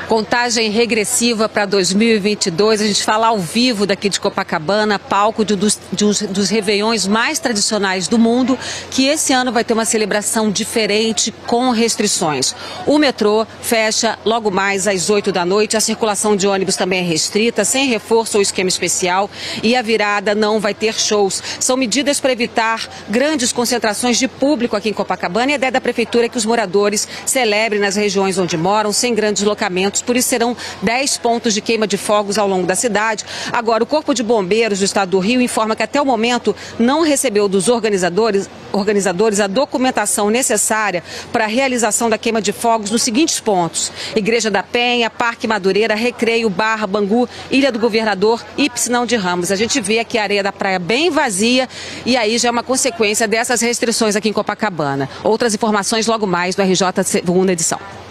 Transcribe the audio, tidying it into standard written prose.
Contagem regressiva para 2022, a gente fala ao vivo daqui de Copacabana, palco dos réveillões mais tradicionais do mundo, que esse ano vai ter uma celebração diferente com restrições. O metrô fecha logo mais às 8 da noite, a circulação de ônibus também é restrita, sem reforço ou esquema especial, e a virada não vai ter shows. São medidas para evitar grandes concentrações de público aqui em Copacabana, e a ideia da prefeitura é que os moradores celebrem nas regiões onde moram, sem grandes deslocamentos. Por isso serão 10 pontos de queima de fogos ao longo da cidade. Agora, o Corpo de Bombeiros do Estado do Rio informa que até o momento não recebeu dos organizadores a documentação necessária para a realização da queima de fogos nos seguintes pontos: Igreja da Penha, Parque Madureira, Recreio, Barra, Bangu, Ilha do Governador e Piscinão de Ramos. A gente vê aqui a areia da praia bem vazia e aí já é uma consequência dessas restrições aqui em Copacabana. Outras informações logo mais do RJ segunda edição.